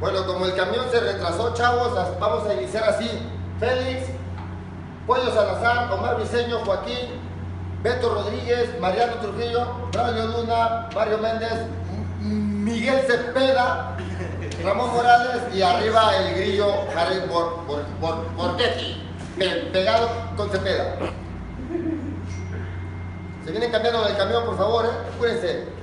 Bueno, como el camión se retrasó, chavos, vamos a iniciar así. Félix, Pollo Salazar, Omar Briceño, Joaquín, Beto Rodríguez, Mariano Trujillo, Braulio Luna, Mario Méndez, Miguel Cepeda, Ramón Morales y arriba el grillo Harry Borghetti, pegado con Cepeda. Se vienen cambiando del camión, por favor, apúrense.